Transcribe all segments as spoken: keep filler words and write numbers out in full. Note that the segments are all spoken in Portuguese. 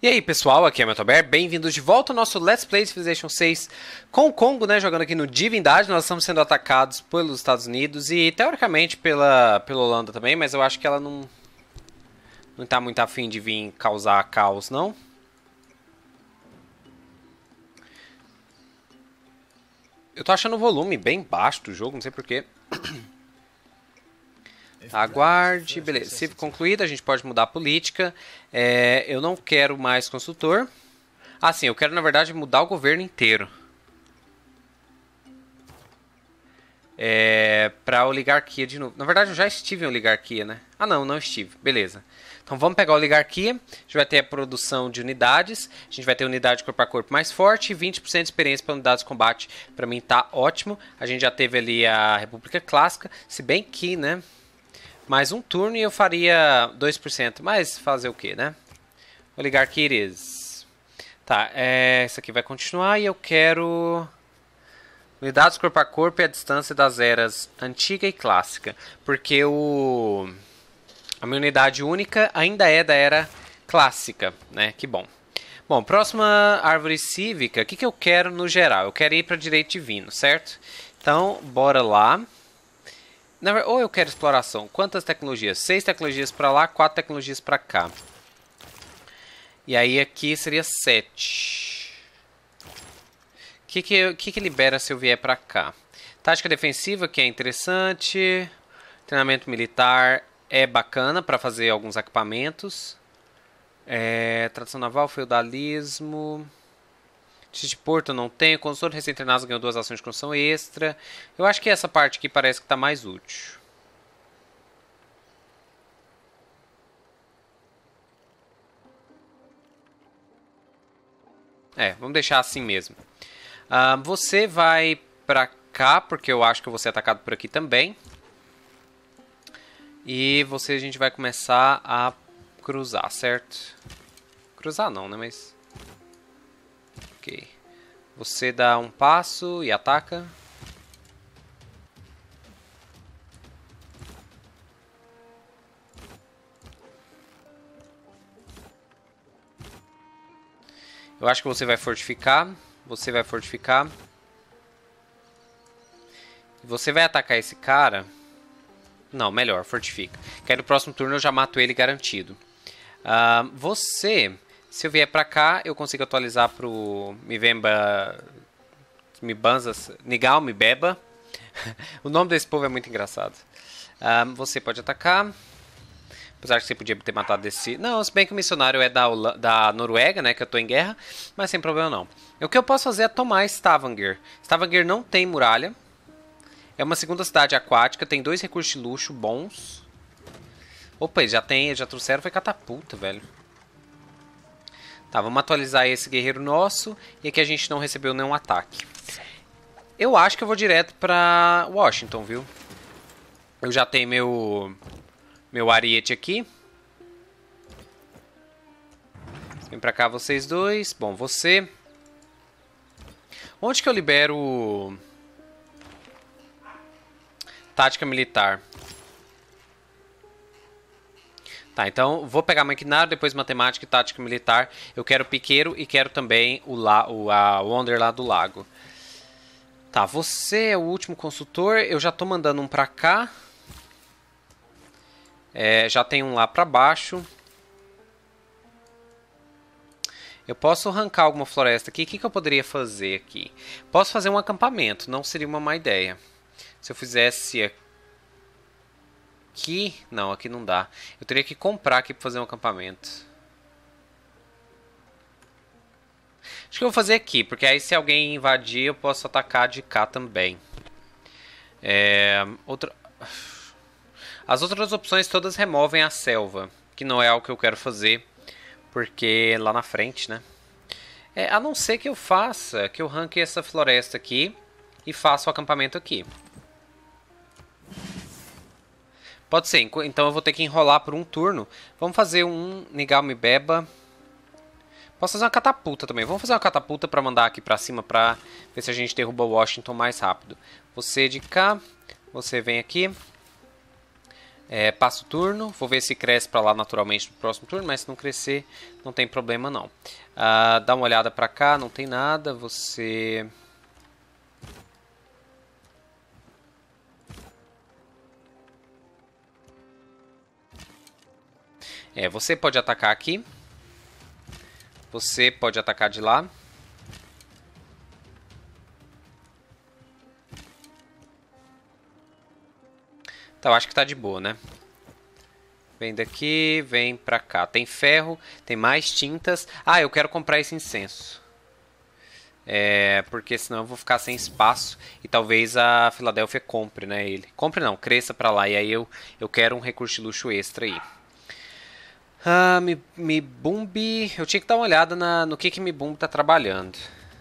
E aí pessoal, aqui é o Metober, bem-vindos de volta ao nosso Let's Play Civilization seis com o Congo, né, jogando aqui no Divindade. Nós estamos sendo atacados pelos Estados Unidos e teoricamente pela, pela Holanda também, mas eu acho que ela não não tá muito afim de vir causar caos, não. Eu tô achando o volume bem baixo do jogo, não sei porquê. Aguarde, beleza, se concluído, a gente pode mudar a política. É, eu não quero mais consultor. Ah, sim, eu quero na verdade mudar o governo inteiro. É, pra oligarquia de novo. Na verdade eu já estive em oligarquia, né? Ah não, não estive, beleza. Então vamos pegar a oligarquia, a gente vai ter a produção de unidades, a gente vai ter unidade corpo a corpo mais forte e vinte por cento de experiência para unidades de combate. Pra mim tá ótimo. A gente já teve ali a República Clássica, se bem que, né? Mais um turno e eu faria dois por cento. Mas fazer o que, né? Oligarquia it is. Tá, é, isso aqui vai continuar e eu quero... Unidades corpo a corpo e a distância das eras antiga e clássica. Porque o... a minha unidade única ainda é da era clássica, né? Que bom. Bom, próxima árvore cívica. O que, que eu quero no geral? Eu quero ir para direito divino, certo? Então, bora lá. Ou eu quero exploração. Quantas tecnologias? Seis tecnologias para lá, quatro tecnologias para cá. E aí aqui seria sete. O que que, que que libera se eu vier para cá? Tática defensiva, que é interessante. Treinamento militar é bacana para fazer alguns equipamentos. É, tradução naval, feudalismo... De porto eu não tenho. Consultor recém-treinado ganhou duas ações de construção extra. Eu acho que essa parte aqui parece que está mais útil. É, vamos deixar assim mesmo. Uh, você vai pra cá, porque eu acho que eu vou ser atacado por aqui também. E você a gente vai começar a cruzar, certo? Cruzar não, né? Mas... Ok. Você dá um passo e ataca. Eu acho que você vai fortificar. Você vai fortificar. Você vai atacar esse cara. Não, melhor, fortifica. Que aí no próximo turno eu já mato ele garantido. Uh, você... Se eu vier pra cá, eu consigo atualizar pro Mivemba... Mibanzas... Nigal, Mibeba. O nome desse povo é muito engraçado. Um, você pode atacar. Apesar que você podia ter matado esse... Não, se bem que o missionário é da, da Noruega, né? Que eu tô em guerra. Mas sem problema não. O que eu posso fazer é tomar Stavanger. Stavanger não tem muralha. É uma segunda cidade aquática. Tem dois recursos de luxo bons. Opa, já tem... Já trouxeram, foi catapulta, velho. Tá, vamos atualizar esse guerreiro nosso. E aqui a gente não recebeu nenhum ataque. Eu acho que eu vou direto pra Washington, viu? Eu já tenho meu... Meu ariete aqui. Vem pra cá vocês dois. Bom, você... Onde que eu libero... Tática militar? Tá, então vou pegar maquinário, depois matemática e tática militar. Eu quero piqueiro e quero também o, la, o a Wonder lá do lago. Tá, você é o último consultor. Eu já tô mandando um pra cá. É, já tem um lá pra baixo. Eu posso arrancar alguma floresta aqui. O que, que eu poderia fazer aqui? Posso fazer um acampamento, não seria uma má ideia. Se eu fizesse aqui... Aqui? Não, aqui não dá. Eu teria que comprar aqui para fazer um acampamento. Acho que eu vou fazer aqui, porque aí se alguém invadir eu posso atacar de cá também. É, outra... As outras opções todas removem a selva, que não é algo que eu quero fazer, porque lá na frente, né? É, a não ser que eu faça, que eu ranque essa floresta aqui e faça o acampamento aqui. Pode ser, então eu vou ter que enrolar por um turno. Vamos fazer um Nigal Mibeba. Posso fazer uma catapulta também. Vamos fazer uma catapulta para mandar aqui para cima para ver se a gente derruba Washington mais rápido. Você de cá, você vem aqui. É, passa o turno, vou ver se cresce para lá naturalmente no próximo turno, mas se não crescer, não tem problema não. Ah, dá uma olhada para cá, não tem nada, você... É, você pode atacar aqui. Você pode atacar de lá. Então, acho que tá de boa, né? Vem daqui, vem pra cá. Tem ferro, tem mais tintas. Ah, eu quero comprar esse incenso. É, porque senão eu vou ficar sem espaço. E talvez a Filadélfia compre, né, ele. Compre não, cresça pra lá. E aí eu, eu quero um recurso de luxo extra aí. Ah, Mi, Mibumbi... Eu tinha que dar uma olhada na, no que que Mibumbi tá trabalhando.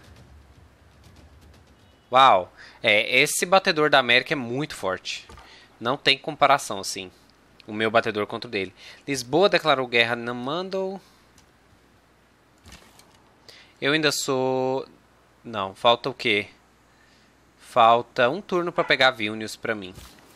Uau. É, esse batedor da América é muito forte. Não tem comparação, assim. O meu batedor contra o dele. Lisboa declarou guerra na Mandel. Eu ainda sou... Não, falta o quê? Falta um turno pra pegar Vilnius pra mim.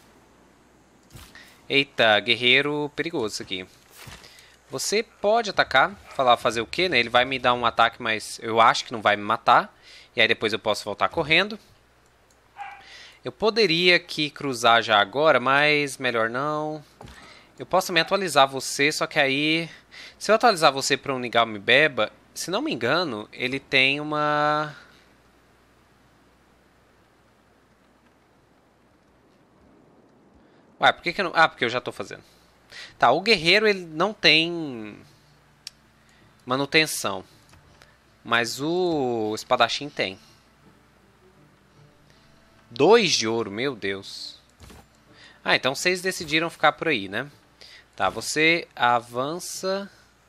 Eita, guerreiro perigoso isso aqui. Você pode atacar, falar fazer o quê, né? Ele vai me dar um ataque, mas eu acho que não vai me matar. E aí depois eu posso voltar correndo. Eu poderia aqui cruzar já agora, mas melhor não. Eu posso também atualizar você, só que aí... Se eu atualizar você para um Nigami Beba, se não me engano, ele tem uma... Ué, por que que eu não... Ah, porque eu já estou fazendo. Tá, o guerreiro ele não tem manutenção. Mas o espadachim tem. Dois de ouro, meu Deus. Ah, então vocês decidiram ficar por aí, né? Tá, você avança.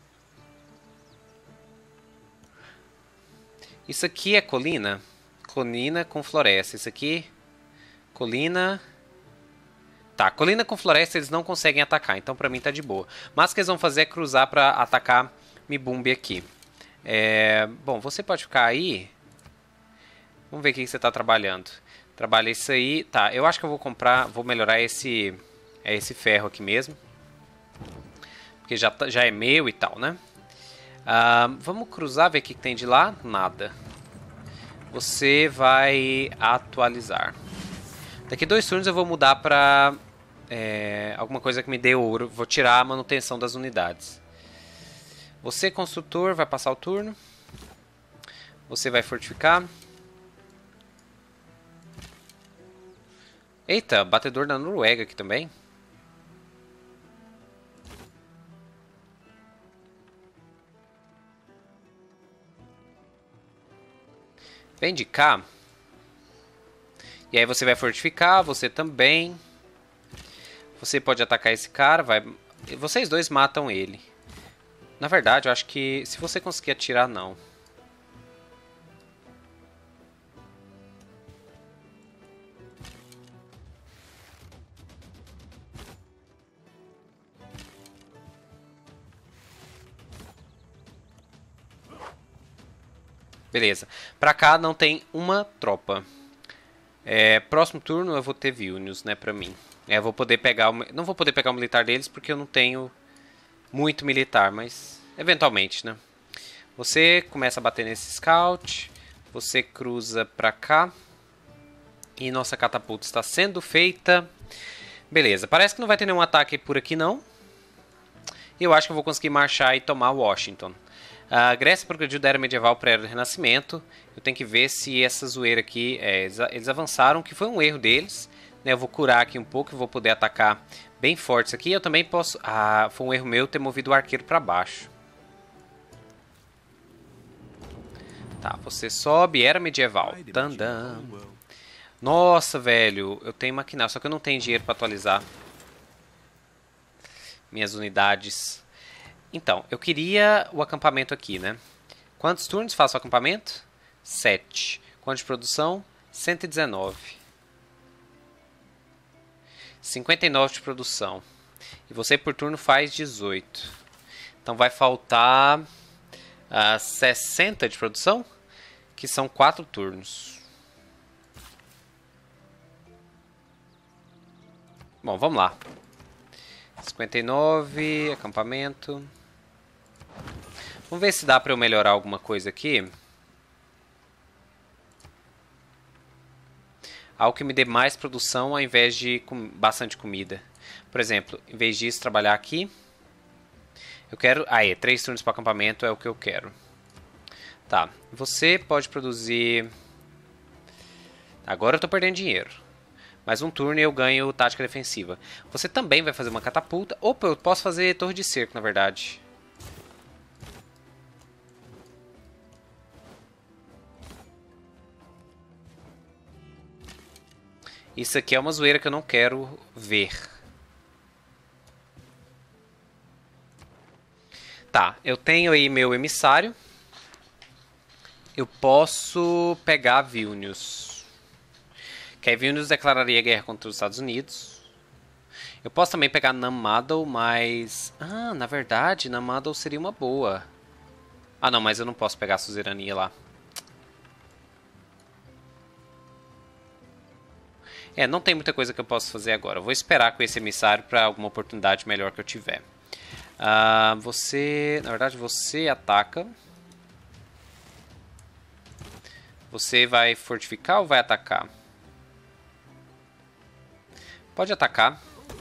Isso aqui é colina? Colina com floresta. Isso aqui, colina... Tá, colina com floresta eles não conseguem atacar, então pra mim tá de boa. Mas o que eles vão fazer é cruzar pra atacar Mibumbi aqui. É... Bom, você pode ficar aí. Vamos ver o que você tá trabalhando. Trabalha isso aí. Tá, eu acho que eu vou comprar, vou melhorar esse, é esse ferro aqui mesmo. Porque já, tá, já é meu e tal, né? Ah, vamos cruzar, ver o que tem de lá. Nada. Você vai atualizar. Daqui dois turnos eu vou mudar pra é, alguma coisa que me dê ouro. Vou tirar a manutenção das unidades. Você, construtor, vai passar o turno. Você vai fortificar. Eita, batedor da Noruega aqui também. Vem de cá. E aí você vai fortificar, você também. Você pode atacar esse cara, vai... Vocês dois matam ele. Na verdade, eu acho que se você conseguir atirar, não. Beleza. Pra cá não tem uma tropa. É, próximo turno eu vou ter Vilnius, né, pra mim. É, eu vou poder pegar... O... Não vou poder pegar o militar deles porque eu não tenho muito militar, mas eventualmente, né. Você começa a bater nesse scout. Você cruza pra cá. E nossa catapulta está sendo feita. Beleza, parece que não vai ter nenhum ataque por aqui não. E eu acho que eu vou conseguir marchar e tomar Washington. A Grécia progrediu da Era Medieval para a Era do Renascimento. Eu tenho que ver se essa zoeira aqui... É, eles avançaram, que foi um erro deles. Né? Eu vou curar aqui um pouco e vou poder atacar bem forte isso aqui. Eu também posso... Ah, foi um erro meu ter movido o arqueiro para baixo. Tá, você sobe. Era Medieval. Tandam. Nossa, velho. Eu tenho maquinário, só que eu não tenho dinheiro para atualizar minhas unidades. Então, eu queria o acampamento aqui, né? Quantos turnos faço o acampamento? sete. Quanto de produção? cento e dezenove. cinquenta e nove de produção. E você por turno faz dezoito. Então vai faltar uh, sessenta de produção, que são quatro turnos. Bom, vamos lá. cinquenta e nove, acampamento. Vamos ver se dá pra eu melhorar alguma coisa aqui. Algo que me dê mais produção ao invés de com bastante comida. Por exemplo, em vez disso, trabalhar aqui. Eu quero... Aí, ah, três turnos para acampamento é o que eu quero. Tá, você pode produzir... Agora eu tô perdendo dinheiro. Mais um turno e eu ganho tática defensiva. Você também vai fazer uma catapulta. Opa, eu posso fazer torre de cerco, na verdade. Isso aqui é uma zoeira que eu não quero ver. Tá, eu tenho aí meu emissário. Eu posso pegar Vilnius. Que aí Vilnius declararia guerra contra os Estados Unidos. Eu posso também pegar Namadol, mas... Ah, na verdade, Namadol seria uma boa. Ah, não, mas eu não posso pegar a suzerania lá. É, não tem muita coisa que eu possa fazer agora. Eu vou esperar com esse emissário para alguma oportunidade melhor que eu tiver. Ah, você... Na verdade, você ataca. Você vai fortificar ou vai atacar? Pode atacar.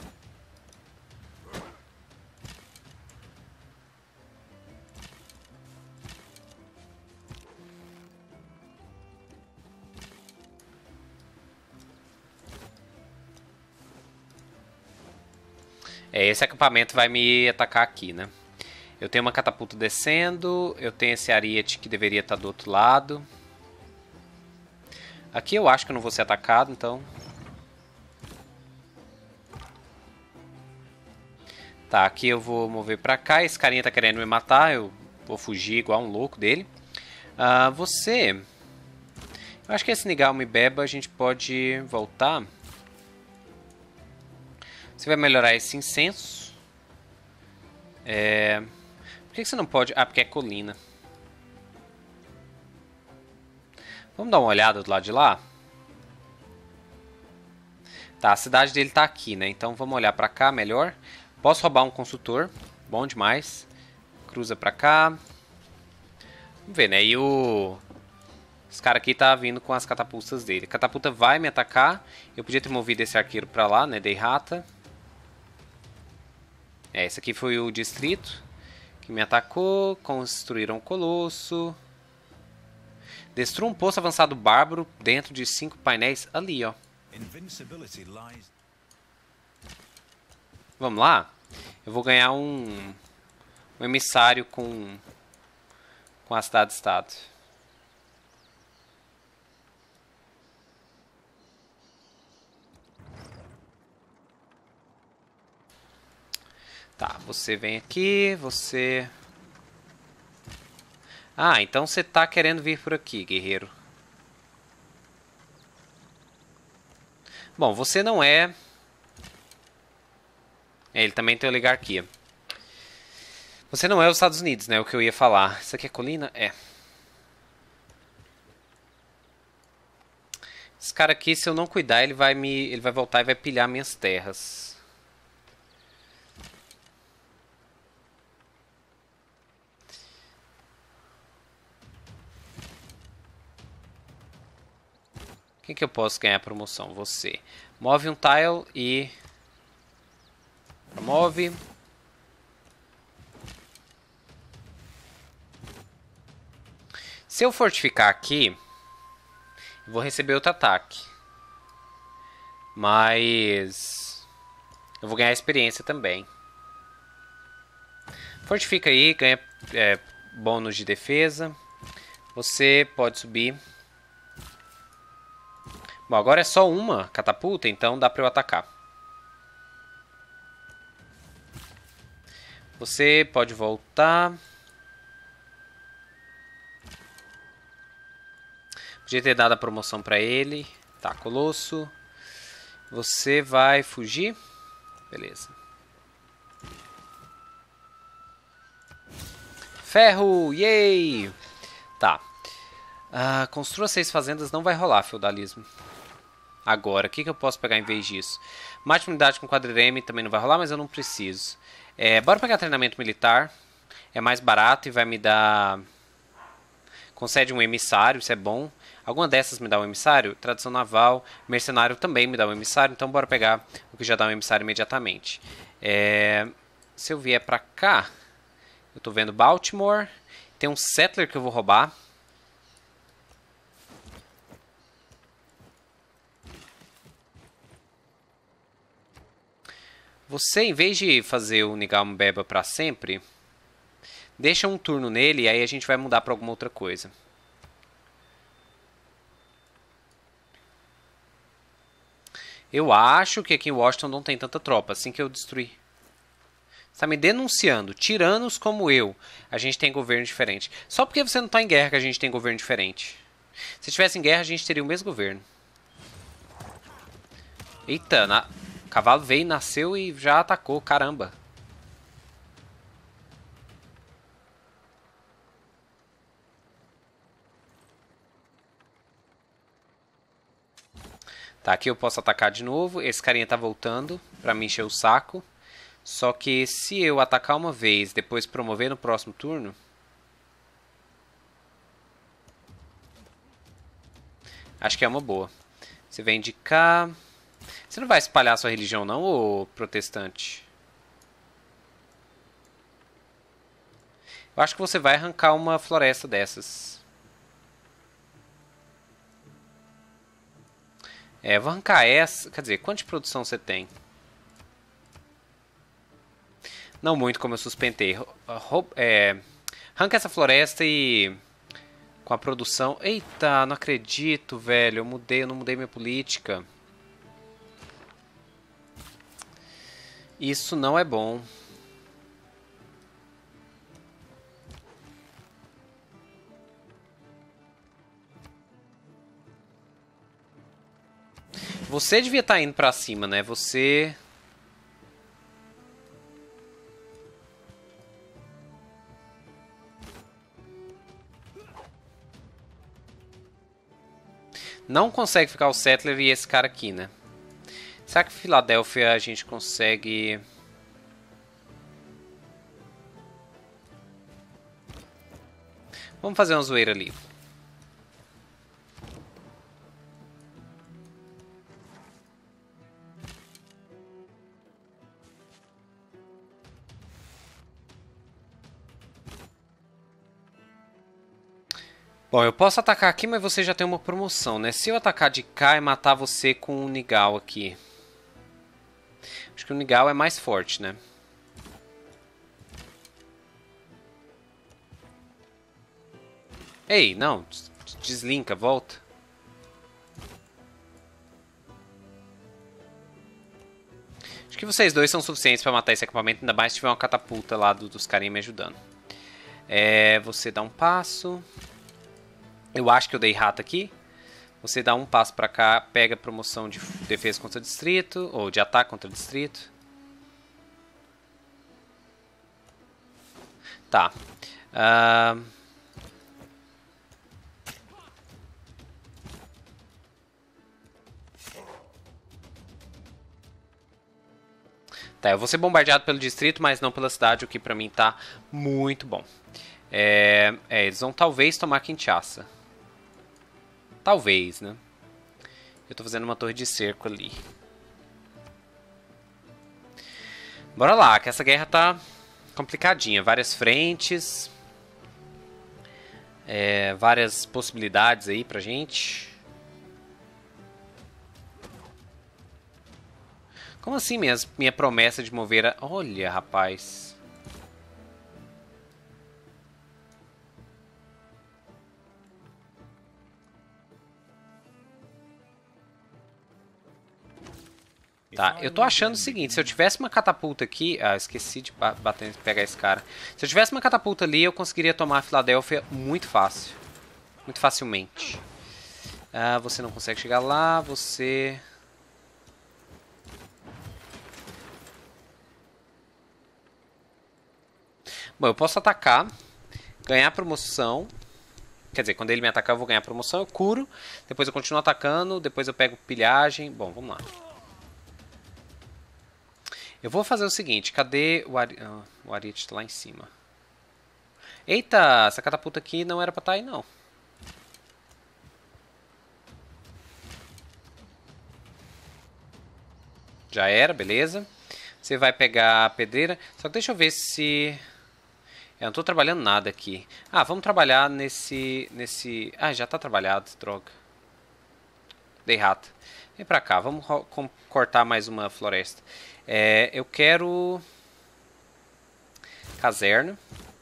É, esse acampamento vai me atacar aqui, né? Eu tenho uma catapulta descendo. Eu tenho esse ariete que deveria estar do outro lado. Aqui eu acho que eu não vou ser atacado, então... Tá, aqui eu vou mover pra cá. Esse carinha tá querendo me matar. Eu vou fugir igual um louco dele. Uh, você... Eu acho que esse Nigal e Beba a gente pode voltar. Você vai melhorar esse incenso. É... Por que você não pode... Ah, porque é colina. Vamos dar uma olhada do lado de lá? Tá, a cidade dele tá aqui, né? Então vamos olhar pra cá melhor. Posso roubar um consultor. Bom demais. Cruza pra cá. Vamos ver, né? E o... Esse cara aqui tá vindo com as catapultas dele. A catapulta vai me atacar. Eu podia ter movido esse arqueiro pra lá, né? Dei rata. É, esse aqui foi o distrito que me atacou. Construíram um colosso. Destrua um poço avançado bárbaro dentro de cinco painéis ali, ó. Vamos lá? Eu vou ganhar um, um emissário com, com a cidade-estado. Tá, você vem aqui, você... Ah, então você tá querendo vir por aqui, guerreiro. Bom, você não é... é... Ele também tem oligarquia. Você não é os Estados Unidos, né? O que eu ia falar. Isso aqui é colina? É. Esse cara aqui, se eu não cuidar, ele vai me... ele vai voltar e vai pilhar minhas terras. Quem que eu posso ganhar promoção? Você. Move um tile e... Move. Se eu fortificar aqui, eu vou receber outro ataque. Mas... eu vou ganhar experiência também. Fortifica aí, ganha é, bônus de defesa. Você pode subir... Bom, agora é só uma catapulta, então dá pra eu atacar. Você pode voltar. Podia ter dado a promoção pra ele. Tá, Colosso. Você vai fugir. Beleza. Ferro! Yay! Tá. Ah, construa seis fazendas não vai rolar, feudalismo. agora. O que, que eu posso pegar em vez disso? Mate unidade com quadrireme também não vai rolar, mas eu não preciso. É, bora pegar treinamento militar. É mais barato e vai me dar... Concede um emissário, isso é bom. Alguma dessas me dá um emissário? Tradução naval, mercenário também me dá um emissário. Então bora pegar o que já dá um emissário imediatamente. É, se eu vier pra cá, eu tô vendo Baltimore. Tem um settler que eu vou roubar. Você, em vez de fazer o Nigalmbeba pra sempre, deixa um turno nele e aí a gente vai mudar pra alguma outra coisa. Eu acho que aqui em Washington não tem tanta tropa, assim que eu destruir. Você tá me denunciando. Tiranos como eu, a gente tem governo diferente. Só porque você não tá em guerra que a gente tem governo diferente. Se tivesse em guerra, a gente teria o mesmo governo. Eita, na... o cavalo veio, nasceu e já atacou, caramba. Tá, aqui eu posso atacar de novo. Esse carinha tá voltando pra me encher o saco. Só que se eu atacar uma vez, depois promover no próximo turno... Acho que é uma boa. Você vem de cá... Você não vai espalhar sua religião não, ô protestante? Eu acho que você vai arrancar uma floresta dessas. É, vou arrancar essa... Quer dizer, quanto de produção você tem? Não muito, como eu suspentei. É, arranca essa floresta e... Com a produção... Eita, não acredito, velho. Eu mudei, eu não mudei minha política. Isso não é bom. Você devia estar indo pra cima, né? Você... Não consegue ficar o Settler e esse cara aqui, né? Será que Filadélfia a gente consegue... Vamos fazer uma zoeira ali. Bom, eu posso atacar aqui, mas você já tem uma promoção, né? Se eu atacar de cá e matar você com o Nigal aqui. Acho que o Nigal é mais forte, né? Ei, não. Deslinca, volta. Acho que vocês dois são suficientes pra matar esse acampamento, ainda mais se tiver uma catapulta lá do, dos carinhas me ajudando. É, você dá um passo... Eu acho que eu dei rato aqui. Você dá um passo pra cá, pega a promoção de defesa contra distrito, ou de ataque contra distrito. Tá. Uh... Tá, eu vou ser bombardeado pelo distrito, mas não pela cidade, o que pra mim tá muito bom. É, é, eles vão talvez tomar Kinshasa. Talvez, né? Eu tô fazendo uma torre de cerco ali. Bora lá, que essa guerra tá complicadinha. Várias frentes. É, várias possibilidades aí pra gente. Como assim minha, minha promessa de mover a... Olha, rapaz... Tá, eu tô achando o seguinte, se eu tivesse uma catapulta aqui... Ah, esqueci de bater, pegar esse cara. Se eu tivesse uma catapulta ali, eu conseguiria tomar a Filadélfia muito fácil. Muito facilmente. Ah, você não consegue chegar lá, você... Bom, eu posso atacar, ganhar promoção Quer dizer, quando ele me atacar eu vou ganhar promoção, eu curo. Depois eu continuo atacando, depois eu pego pilhagem. Bom, vamos lá. Eu vou fazer o seguinte, cadê o, Ari... ah, o Ariete tá lá em cima. Eita, essa catapulta aqui não era pra estar aí não. Já era, beleza. Você vai pegar a pedreira. Só que deixa eu ver se... Eu não tô trabalhando nada aqui. Ah, vamos trabalhar nesse... nesse... Ah, já tá trabalhado, droga. Dei rata. Vem pra cá, vamos cortar mais uma floresta. É, eu quero... Caserna.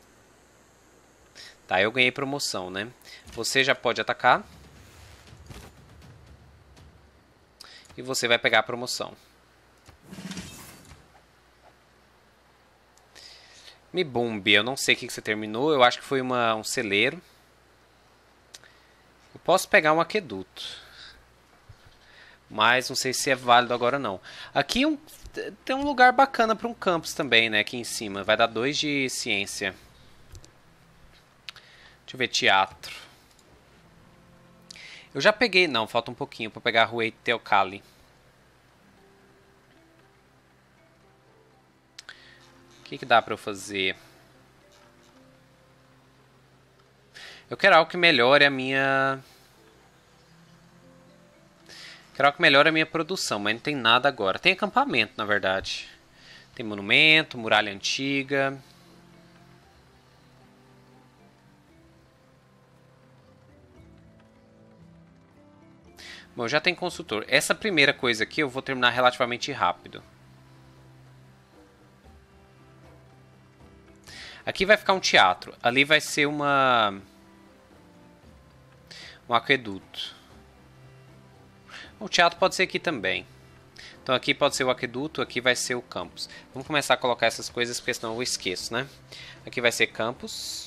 Tá, eu ganhei promoção, né? Você já pode atacar. E você vai pegar a promoção. Mibumbi, eu não sei o que você terminou. Eu acho que foi uma, um celeiro. Eu posso pegar um aqueduto. Mas não sei se é válido agora não. Aqui um, tem um lugar bacana para um campus também, né? Aqui em cima. Vai dar dois de ciência. Deixa eu ver, teatro. Eu já peguei... Não, falta um pouquinho para pegar a Ruei Teocali. O que, que dá para eu fazer? Eu quero algo que melhore a minha... Quero algo que melhore a minha produção, mas não tem nada agora. Tem acampamento, na verdade. Tem monumento, muralha antiga... Bom, já tem consultor. Essa primeira coisa aqui eu vou terminar relativamente rápido. Aqui vai ficar um teatro. Ali vai ser uma... Um aqueduto. O teatro pode ser aqui também. Então aqui pode ser o aqueduto, aqui vai ser o campus. Vamos começar a colocar essas coisas, porque senão eu esqueço, né? Aqui vai ser campus.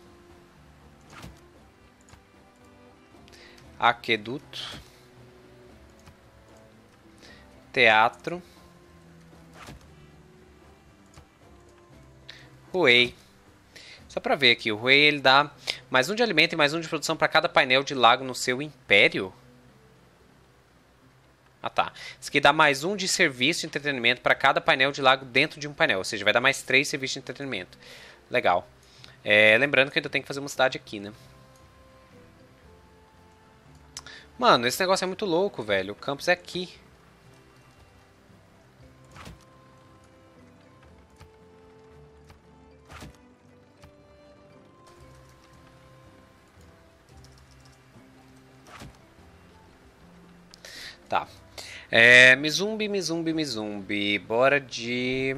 Aqueduto. Teatro. Ruei. Só pra ver aqui, o Ruei ele dá mais um de alimento e mais um de produção para cada painel de lago no seu império. Ah tá. Isso aqui dá mais um de serviço de entretenimento para cada painel de lago dentro de um painel. Ou seja, vai dar mais três serviços de entretenimento. Legal. É, lembrando que eu ainda tenho que fazer uma cidade aqui, né? Mano, esse negócio é muito louco, velho. O campus é aqui. Tá. É, Mizumbi, Mizumbi, Mizumbi. Bora de...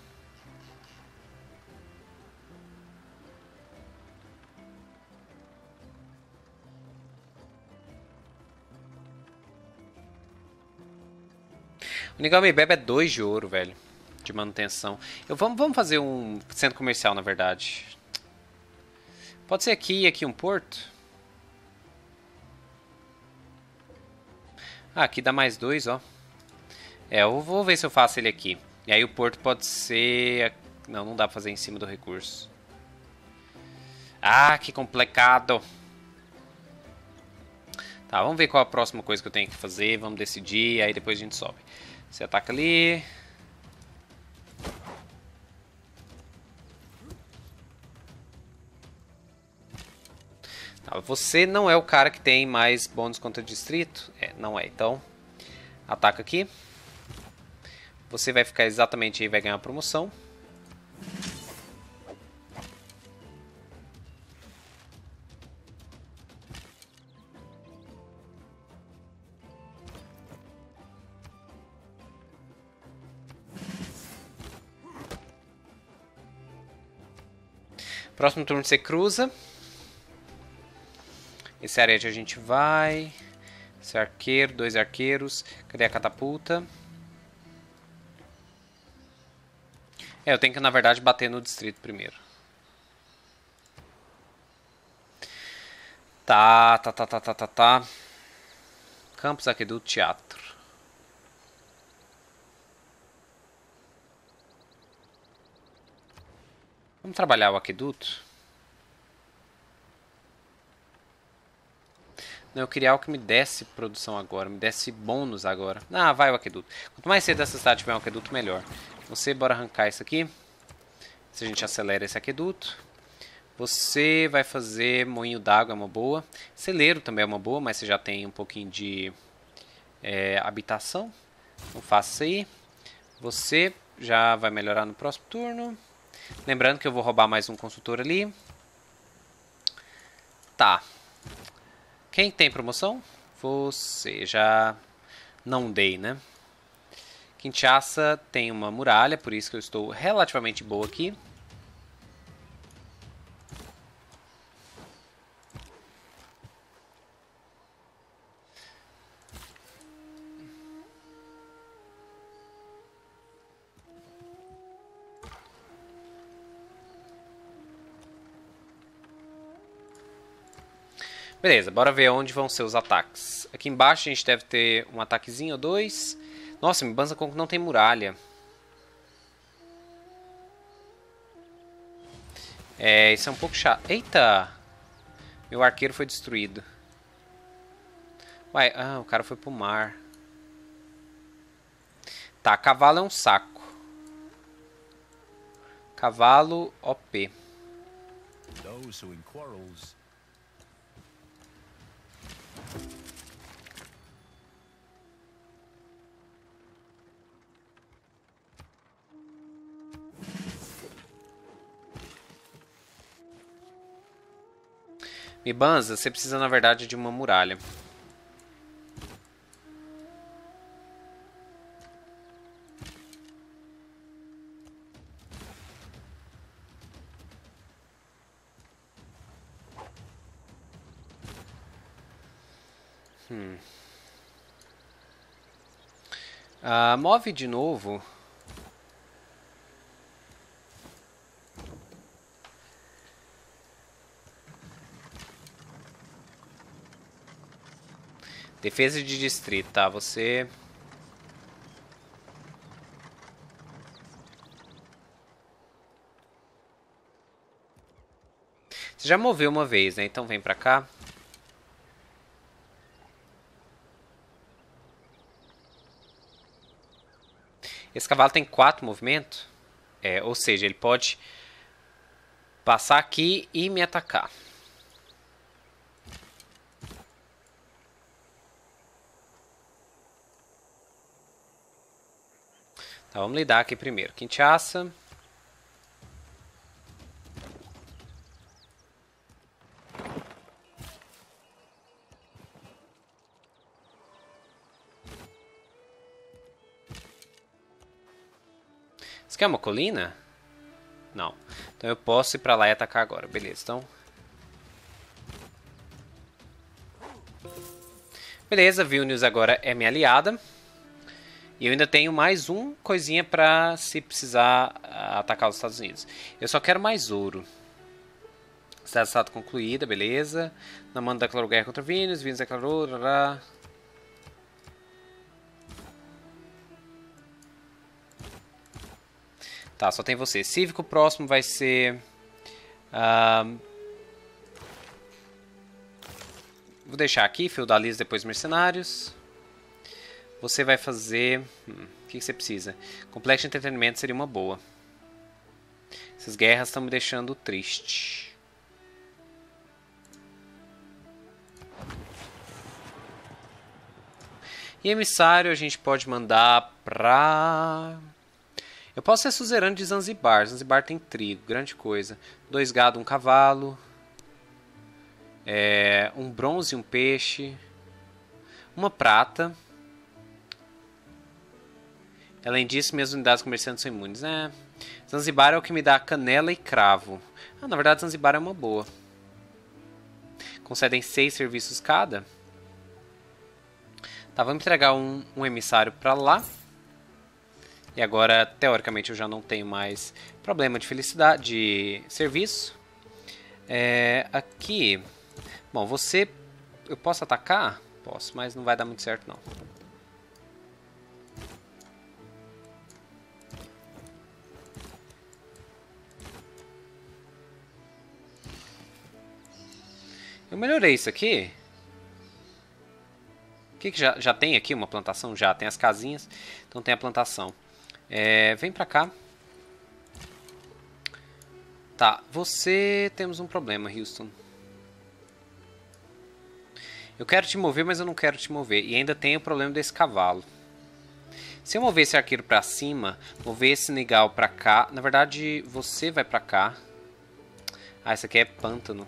O Nigami Bebe é dois de ouro, velho. De manutenção. Eu, vamos, vamos fazer um centro comercial, na verdade. Pode ser aqui e aqui um porto? Ah, aqui dá mais dois, ó. É, eu vou ver se eu faço ele aqui. E aí o porto pode ser... Não, não dá pra fazer em cima do recurso. Ah, que complicado. Tá, vamos ver qual a próxima coisa que eu tenho que fazer. Vamos decidir, aí depois a gente sobe. Você ataca ali. Tá, você não é o cara que tem mais bônus contra distrito? É, não é. Então, ataca aqui. Você vai ficar exatamente aí, vai ganhar a promoção. Próximo turno você cruza. Esse arete a gente vai. Esse arqueiro, dois arqueiros. Cadê a catapulta? É, eu tenho que, na verdade, bater no distrito primeiro. Tá, tá, tá, tá, tá, tá, tá. Campus aqui do teatro. Vamos trabalhar o aqueduto? Não, eu queria algo que me desse produção agora, me desse bônus agora. Ah, vai o aqueduto. Quanto mais cedo essa cidade tiver um aqueduto, melhor. Você, bora arrancar isso aqui. Se a gente acelera esse aqueduto. Você vai fazer moinho d'água, é uma boa. Celeiro também é uma boa, mas você já tem um pouquinho de é, habitação. Então faça isso aí. Você já vai melhorar no próximo turno. Lembrando que eu vou roubar mais um consultor ali. Tá. Quem tem promoção? Você. Já não dei, né? Kinshasa tem uma muralha, por isso que eu estou relativamente boa aqui. Beleza, bora ver onde vão ser os ataques. Aqui embaixo a gente deve ter um ataquezinho ou dois. Nossa, Mbanza Congo não tem muralha. É, isso é um pouco chato. Eita! Meu arqueiro foi destruído. Uai, ah, o cara foi pro mar. Tá, cavalo é um saco. Cavalo O P. Those who in quarrels. Mibanza, você precisa na verdade de uma muralha. Hum. Ah, move de novo. Defesa de distrito, tá? Você... Você já moveu uma vez, né? Então vem pra cá. Esse cavalo tem quatro movimentos. É, ou seja, ele pode passar aqui e me atacar. Tá, vamos lidar aqui primeiro. Kinshasa. Isso aqui é uma colina? Não. Então eu posso ir pra lá e atacar agora. Beleza, então... Beleza, Vilnius agora é minha aliada. E eu ainda tenho mais um coisinha pra se precisar atacar os Estados Unidos. Eu só quero mais ouro. Cidade de Estado concluída, beleza. Namando declarou guerra contra Vilnius. Vilnius declarou... Rará. Tá, só tem você. Cívico próximo vai ser... Uh, vou deixar aqui, feudalismo, depois mercenários. Você vai fazer... Hum, o que, que você precisa? Complexo de entretenimento seria uma boa. Essas guerras estão me deixando triste. E emissário a gente pode mandar pra... Eu posso ser suzerano de Zanzibar. Zanzibar tem trigo, grande coisa. Dois gado, um cavalo. É, um bronze e um peixe. Uma prata. Além disso, minhas unidades comerciantes são imunes. É. Zanzibar é o que me dá canela e cravo. Ah, na verdade, Zanzibar é uma boa. Concedem seis serviços cada. Tá, vamos entregar um, um emissário pra lá. E agora, teoricamente, eu já não tenho mais problema de felicidade, de serviço. É, aqui... Bom, você... Eu posso atacar? Posso, mas não vai dar muito certo, não. Eu melhorei isso aqui. que, que já, já tem aqui uma plantação? Já tem as casinhas, então tem a plantação. É, vem pra cá. Tá, você... Temos um problema, Houston. Eu quero te mover, mas eu não quero te mover. E ainda tem o problema desse cavalo. Se eu mover esse arqueiro pra cima, mover esse Nigal pra cá... Na verdade, você vai pra cá. Ah, esse aqui é pântano.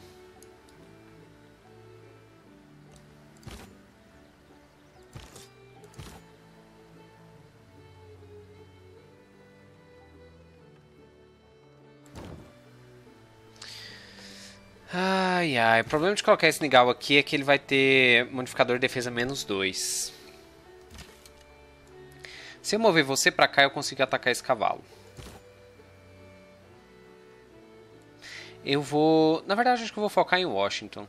Ai, ai. O problema de colocar esse Nigal aqui é que ele vai ter modificador de defesa menos dois. Se eu mover você pra cá, eu consigo atacar esse cavalo. Eu vou... Na verdade, acho que eu vou focar em Washington.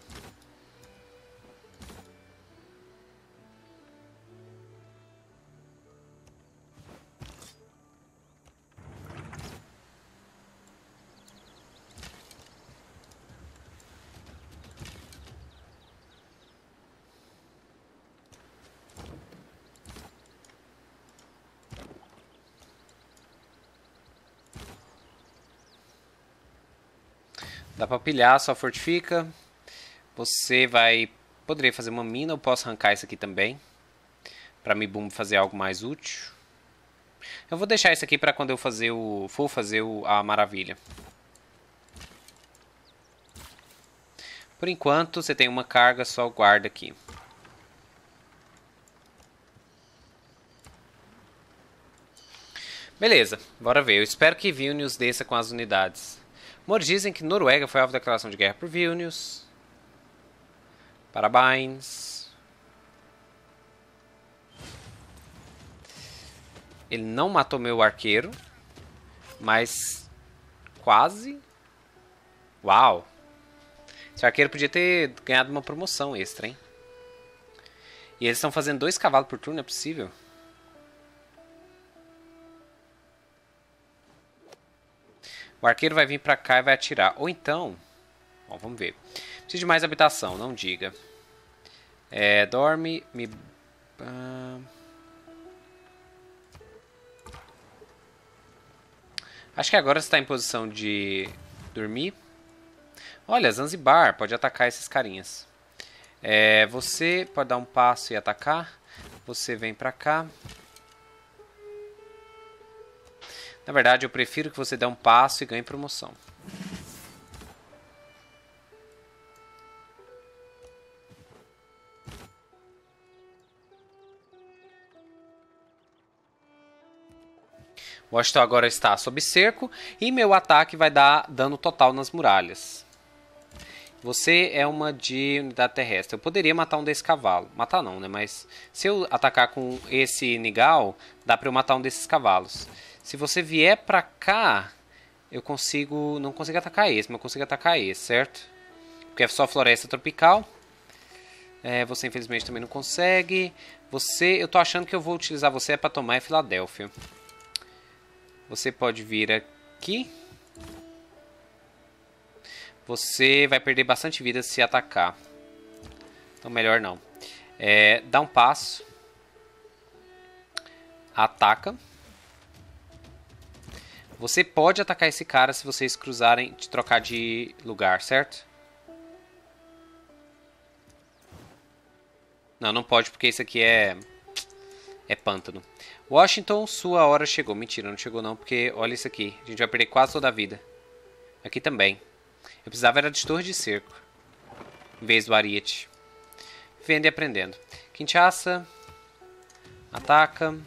Dá pra pilhar, só fortifica. Você vai... Poderia fazer uma mina, eu posso arrancar isso aqui também. Pra me boom fazer algo mais útil. Eu vou deixar isso aqui pra quando eu fazer o... for fazer o... a maravilha. Por enquanto, você tem uma carga, só guarda aqui. Beleza, bora ver. Eu espero que Vilnius desça com as unidades. Rumores dizem que Noruega foi alvo da declaração de guerra por Vilnius. Parabéns. Ele não matou meu arqueiro, mas quase. Uau. Esse arqueiro podia ter ganhado uma promoção extra, hein? E eles estão fazendo dois cavalos por turno, é possível? O arqueiro vai vir pra cá e vai atirar. Ou então... Bom, vamos ver. Preciso de mais habitação, não diga. É, dorme... Me... Uh... Acho que agora você está em posição de dormir. Olha, Zanzibar. Pode atacar esses carinhas. É, você pode dar um passo e atacar. Você vem pra cá. Na verdade, eu prefiro que você dê um passo e ganhe promoção. Washington agora está sob cerco e meu ataque vai dar dano total nas muralhas. Você é uma de unidade terrestre. Eu poderia matar um desse cavalo. Matar não, né? Mas se eu atacar com esse Nigal, dá pra eu matar um desses cavalos. Se você vier pra cá, eu consigo... Não consigo atacar esse, mas eu consigo atacar esse, certo? Porque é só floresta tropical. É, você infelizmente também não consegue. Você... Eu tô achando que eu vou utilizar você pra tomar a Filadélfia. Você pode vir aqui. Você vai perder bastante vida se atacar. Então melhor não. É, dá um passo. Ataca. Você pode atacar esse cara se vocês cruzarem, de trocar de lugar, certo? Não, não pode porque isso aqui é... É pântano. Washington, sua hora chegou. Mentira, não chegou não, porque olha isso aqui. A gente vai perder quase toda a vida. Aqui também. Eu precisava era de torre de cerco. Em vez do ariete. Vendo e aprendendo. Kinshasa. Ataca.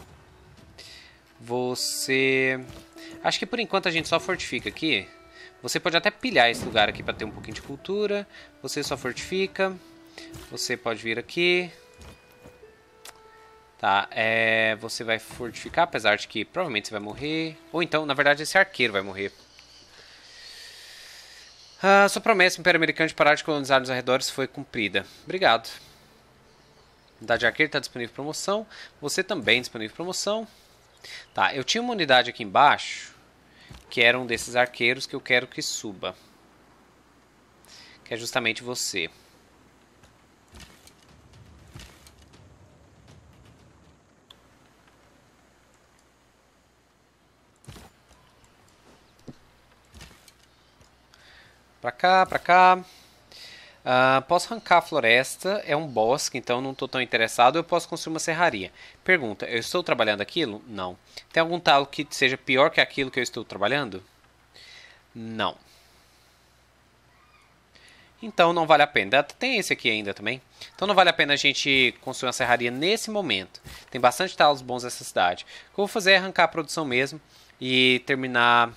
Você... Acho que por enquanto a gente só fortifica aqui. Você pode até pilhar esse lugar aqui para ter um pouquinho de cultura. Você só fortifica. Você pode vir aqui. Tá, é... Você vai fortificar, apesar de que provavelmente você vai morrer. Ou então, na verdade, esse arqueiro vai morrer. Ah, sua promessa ao Império Americano de parar de colonizar nos arredores foi cumprida. Obrigado. Unidade de arqueiro está disponível promoção. Você também disponível promoção. Tá, eu tinha uma unidade aqui embaixo, que era um desses arqueiros que eu quero que suba. Que é justamente você. Pra cá, pra cá. Uh, posso arrancar a floresta, é um bosque, então não estou tão interessado. Eu posso construir uma serraria. Pergunta, eu estou trabalhando aquilo? Não. Tem algum talo que seja pior que aquilo que eu estou trabalhando? Não. Então não vale a pena. Tem esse aqui ainda também. Então não vale a pena a gente construir uma serraria nesse momento. Tem bastante talos bons nessa cidade. O que eu vou fazer é arrancar a produção mesmo e terminar...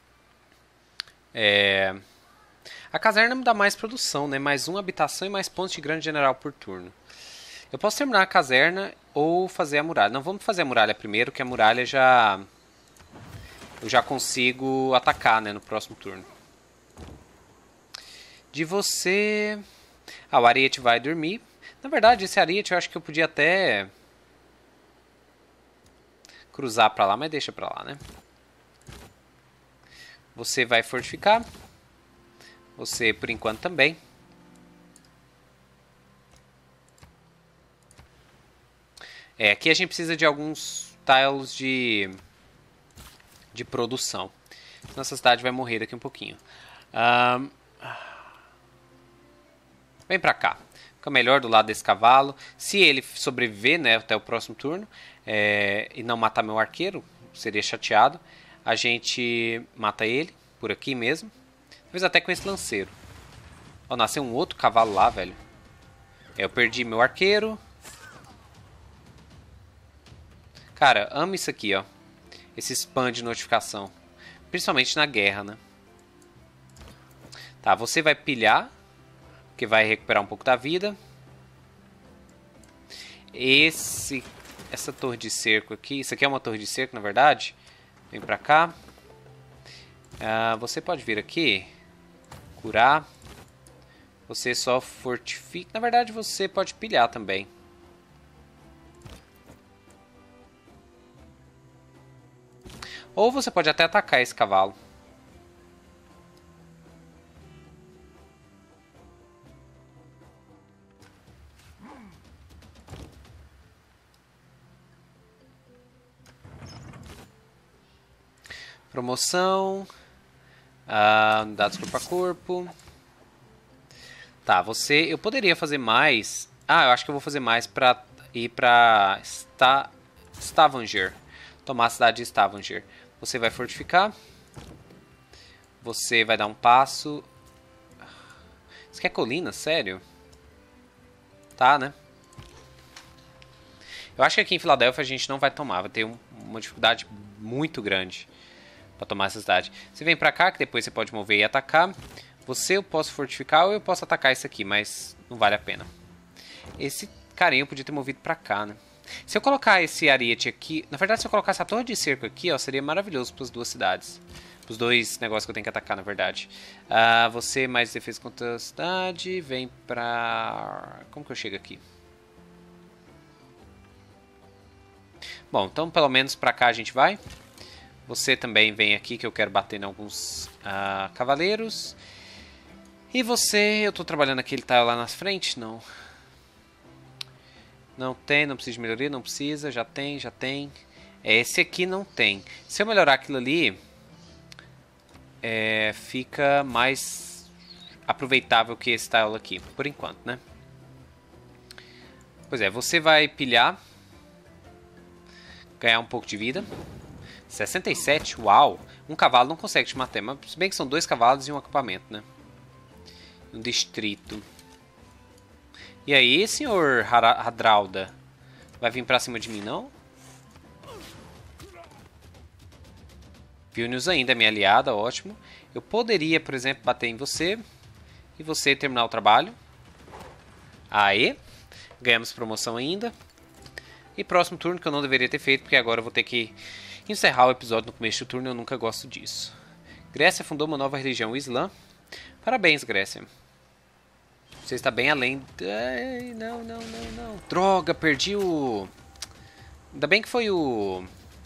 É... A caserna me dá mais produção, né? Mais uma habitação e mais pontos de grande general por turno. Eu posso terminar a caserna ou fazer a muralha. Não, vamos fazer a muralha primeiro, que a muralha já... Eu já consigo atacar, né? No próximo turno. De você... Ah, o Ariete vai dormir. Na verdade, esse Ariete eu acho que eu podia até... cruzar pra lá, mas deixa pra lá, né? Você vai fortificar. Você, por enquanto, também. É, aqui a gente precisa de alguns tiles de, de produção. Nossa cidade vai morrer daqui um pouquinho. Um, vem pra cá. Fica melhor do lado desse cavalo. Se ele sobreviver, né, até o próximo turno, é, e não matar meu arqueiro, seria chateado. A gente mata ele, por aqui mesmo. Talvez até com esse lanceiro. Ó, nasceu um outro cavalo lá, velho. É, eu perdi meu arqueiro. Cara, amo isso aqui, ó. Esse spam de notificação. Principalmente na guerra, né? Tá, você vai pilhar. Que vai recuperar um pouco da vida. Esse... Essa torre de cerco aqui. Isso aqui é uma torre de cerco, na verdade. Vem pra cá. Ah, você pode vir aqui. Curar. Você só fortifica. Na verdade, você pode pilhar também. Ou você pode até atacar esse cavalo. Promoção. Ah, dados corpo a corpo. Tá, você... Eu poderia fazer mais... Ah, eu acho que eu vou fazer mais pra ir pra Sta... Stavanger. Tomar a cidade de Stavanger. Você vai fortificar. Você vai dar um passo. Isso aqui é colina? Sério? Tá, né? Eu acho que aqui em Filadélfia a gente não vai tomar. Vai ter um, uma dificuldade muito grande pra tomar essa cidade. Você vem pra cá, que depois você pode mover e atacar. Você eu posso fortificar ou eu posso atacar isso aqui, mas não vale a pena. Esse carinha eu podia ter movido pra cá, né? Se eu colocar esse ariete aqui... Na verdade, se eu colocar essa torre de cerco aqui, ó, seria maravilhoso para as duas cidades. Para os dois negócios que eu tenho que atacar, na verdade. Uh, você mais defesa contra a cidade. Vem pra... Como que eu chego aqui? Bom, então pelo menos pra cá a gente vai. Você também vem aqui, que eu quero bater em alguns uh, cavaleiros. E você... Eu tô trabalhando aqui, ele tá lá na frente? Não. Não tem, não precisa de melhoria, não precisa, já tem, já tem. É, esse aqui não tem. Se eu melhorar aquilo ali, é, fica mais aproveitável que esse tile aqui, por enquanto, né? Pois é, você vai pilhar, ganhar um pouco de vida. sessenta e sete, uau! Um cavalo não consegue te matar, mas se bem que são dois cavalos e um acampamento, né? Um distrito. E aí, senhor Hadralda? Vai vir pra cima de mim, não? Vilnius ainda é minha aliada, ótimo. Eu poderia, por exemplo, bater em você. E você terminar o trabalho. Aê! Ganhamos promoção ainda. E próximo turno, que eu não deveria ter feito, porque agora eu vou ter que encerrar o episódio no começo do turno. Eu nunca gosto disso. Grécia fundou uma nova religião, o Islã. Parabéns, Grécia. Você está bem além... Ai, não, não, não, não. Droga, perdi o... Ainda bem que foi o...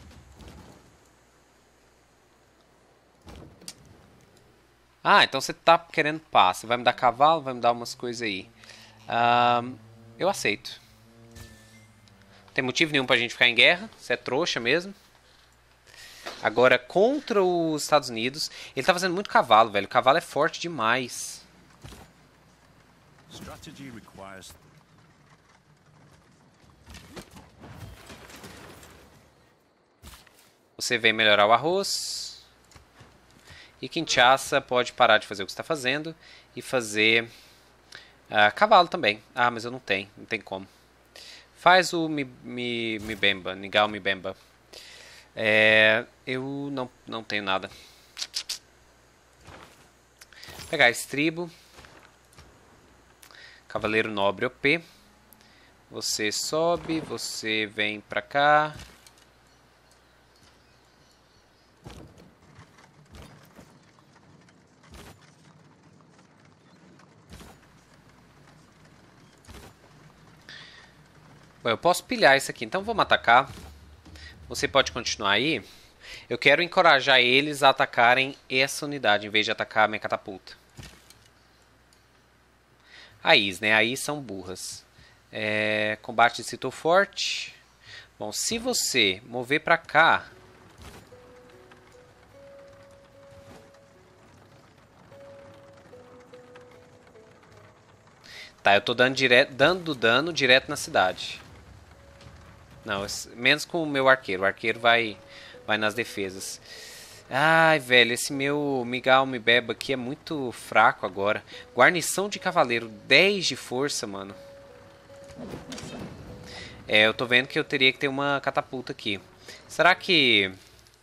Ah, então você tá querendo paz. Você vai me dar cavalo, vai me dar umas coisas aí. Um, eu aceito. Não tem motivo nenhum pra gente ficar em guerra. Você é trouxa mesmo. Agora, contra os Estados Unidos, ele tá fazendo muito cavalo, velho. O cavalo é forte demais. Strategy requires Você vem melhorar o arroz. E Kinshasa pode parar de fazer o que está fazendo e fazer uh, cavalo também. Ah, mas eu não tenho, não tem como. Faz o Mi, Mi, Mibemba, Nigal Mibemba. É, eu não, não tenho nada. Vou pegar estribo. Cavaleiro nobre O P. Você sobe, você vem pra cá. Bom, eu posso pilhar isso aqui, então vamos atacar. Você pode continuar aí. Eu quero encorajar eles a atacarem essa unidade, em vez de atacar a minha catapulta. Aí, né? Aí são burras. É, combate de setor forte. Bom, se você mover pra cá... Tá, eu tô dando, dire... dando dano direto na cidade. Não, menos com o meu arqueiro. O arqueiro vai, vai nas defesas. Ai, velho, esse meu Miguel Mibeba aqui é muito fraco agora. Guarnição de cavaleiro, dez de força, mano. É, eu tô vendo que eu teria que ter uma catapulta aqui. Será que...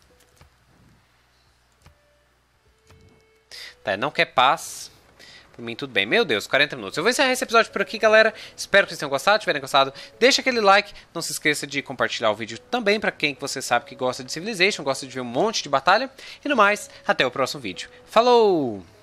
Tá, não quer paz. Por mim, tudo bem. Meu Deus, quarenta minutos. Eu vou encerrar esse episódio por aqui, galera. Espero que vocês tenham gostado. Se tiverem gostado, deixa aquele like. Não se esqueça de compartilhar o vídeo também para quem que você sabe que gosta de Civilization, gosta de ver um monte de batalha. E no mais, até o próximo vídeo. Falou!